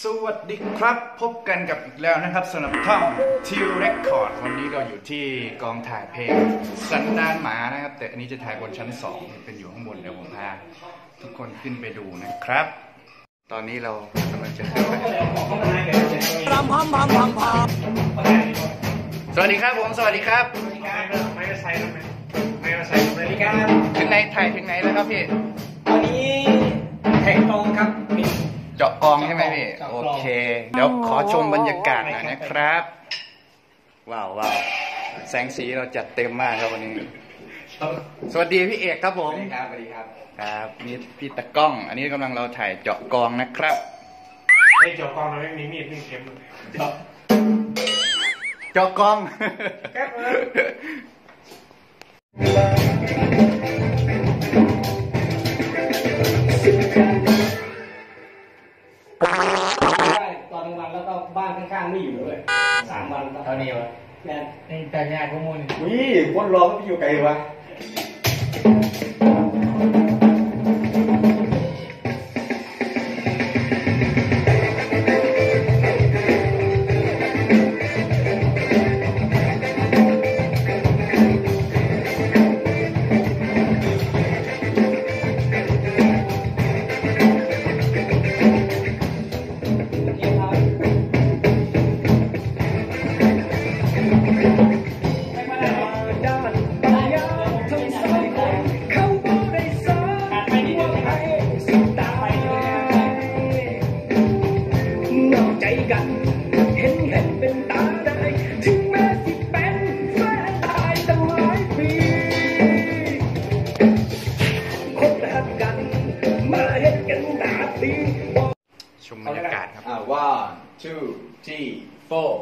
สวัสดีครับพบกันกับอีกแล้วนะครับสำหรับท่องทิวเรคคอร์ดวันนี้เราอยู่ที่กองถ่ายเพลงสันดานหมานะครับแต่อันนี้จะถ่ายบนชั้น2เป็นอยู่ข้างบนเดี๋ยวผมพาทุกคนขึ้นไปดูนะครับ ตอนนี้เรากำลังจะขึ้นไปสวัสดีครับผมสวัสดีครับไม่มาใส่ถึงไหนถ่ายถึงไหนแล้วครับพี่ตอนนี้แข่งตรงครับเจาะกองใช่ไหมพี่โอเคเดี๋ยวขอชมบรรยากาศหน่อยนะครับว้าวแสงสีเราจัดเต็มมากครับวันนี้สวัสดีพี่เอกครับผมสวัสดีครับครับนี่พี่ตะก้องอันนี้กำลังเราถ่ายเจาะกองนะครับไอ้เจาะกองเราไม่มีมีดมีเข็มเจาะกองตอนกลางวันแล้วก็บ้านข้างๆไม่อยู่เลย3 วันตอนนี้วะแม่แต่งานข้อมูลวิ่งคนรอก็ไปอยู่ไกลวะชมบรรยากาศครับ 1 2 3 4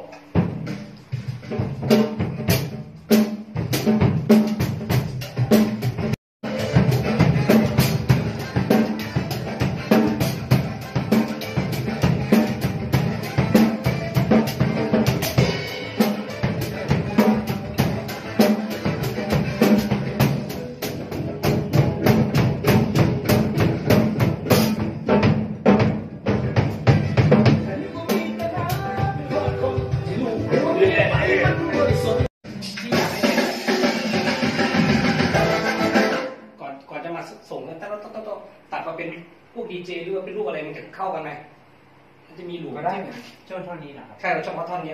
ก่อนจะมาส่งแล้วตัดมาเป็นพวกดีเจหรือว่าเป็นรูปอะไรมันจะเข้ากันไหมมันจะมีหลูก็ได้ช่วงท่อนนี้นะครับใช่เราเฉพาะท่อนนี้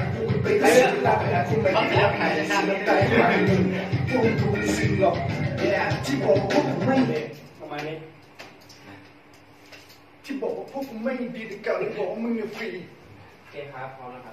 ประมาณนี้ที่บอกว่าพวกมึงไม่ดีแต่เก่าเลยบอกว่ามึงฟรีโอเคครับพร้อมแล้วครับ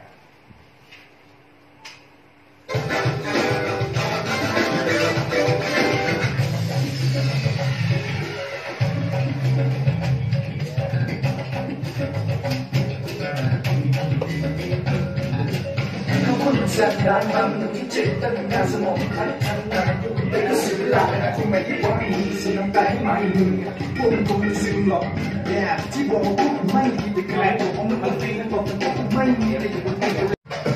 จากการทำที่เจตนาสมองพัฒนาแต่ก็เสียเวลาคงไม่ได้ว่ามีสิ่งน้ำตาให้ไม่มึงพวกมึงคงไม่ซึ้งหรอกที่บอกว่าพวกมึงไม่ดีแต่กลายบอกว่ามึงเป็นฟรีบอกว่ามึงไม่มีอะไรอยู่บนตัว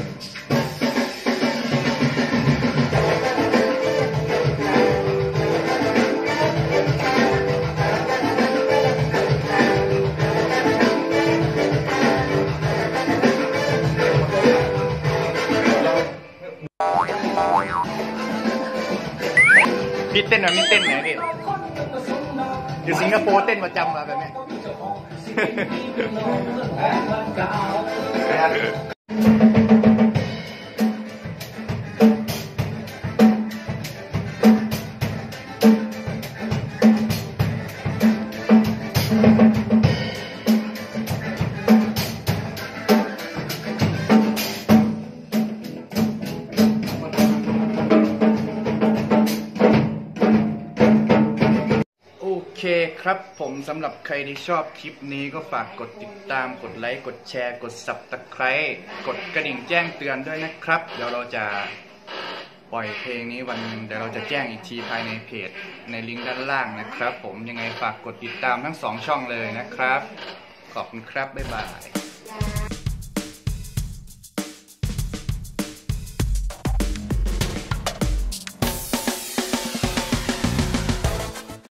พี่เต้นแบบนี้เต้นไหนพี่อยู่สิงคโปร์เต้นประจำมาแบบนี้โอเคครับผมสำหรับใครที่ชอบคลิปนี้ก็ฝากกดติดตามกดไลค์กดแชร์กด Subscribe กดกระดิ่งแจ้งเตือนด้วยนะครับเดี๋ยวเราจะปล่อยเพลงนี้วันเดี๋ยวเราจะแจ้งอีกทีภายในเพจในลิงก์ด้านล่างนะครับผมยังไงฝากกดติดตามทั้ง2 ช่องเลยนะครับขอบคุณครับบ๊ายบาย